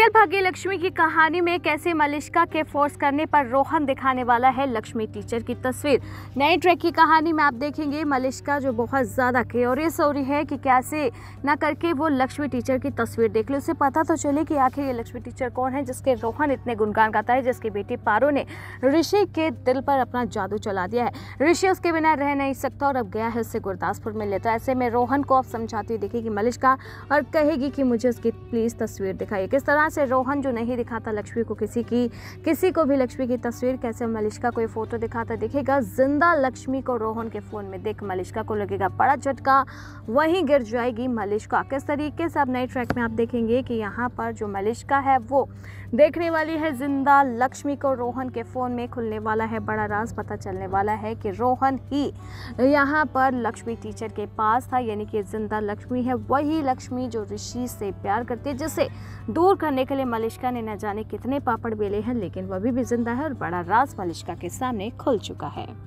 बगैर भाग्य लक्ष्मी की कहानी में कैसे मलिष्का के फोर्स करने पर रोहन दिखाने वाला है लक्ष्मी टीचर की तस्वीर। नई ट्रैक की कहानी में आप देखेंगे मलिष्का जो बहुत ज़्यादा क्यूरियस हो रही है कि कैसे ना करके वो लक्ष्मी टीचर की तस्वीर देख ले, उसे पता तो चले कि आखिर ये लक्ष्मी टीचर कौन है जिसके रोहन इतने गुणगान गाता है, जिसकी बेटी पारो ने ऋषि के दिल पर अपना जादू चला दिया है। ऋषि उसके बिना रह नहीं सकता और अब गया है उससे गुरदासपुर में लेता। ऐसे में रोहन को अब समझाती हुई दिखेगी मलिष्का और कहेगी कि मुझे उसकी प्लीज़ तस्वीर दिखाइए। किस तरह से रोहन जो नहीं दिखाता लक्ष्मी को किसी को भी लक्ष्मी की तस्वीर, कैसे मलिष्का को ये फोटो दिखाता दिखेगा। जिंदा लक्ष्मी को रोहन के फोन में देख मलिष्का को लगेगा बड़ा झटका, वहीं गिर जाएगी मलिष्का। किस तरीके से अब नए ट्रैक में आप देखेंगे कि यहाँ पर जो मलिष्का है वो देखने वाली है जिंदा लक्ष्मी को। रोहन के फोन में खुलने वाला है बड़ा राज, पता चलने वाला है कि रोहन ही यहाँ पर लक्ष्मी टीचर के पास था, यानी कि जिंदा लक्ष्मी है वही लक्ष्मी जो ऋषि से प्यार करती है, जिसे दूर करने के लिए मलिष्का ने न जाने कितने पापड़ बेले हैं, लेकिन वह भी जिंदा है और बड़ा राज मलिष्का के सामने खुल चुका है।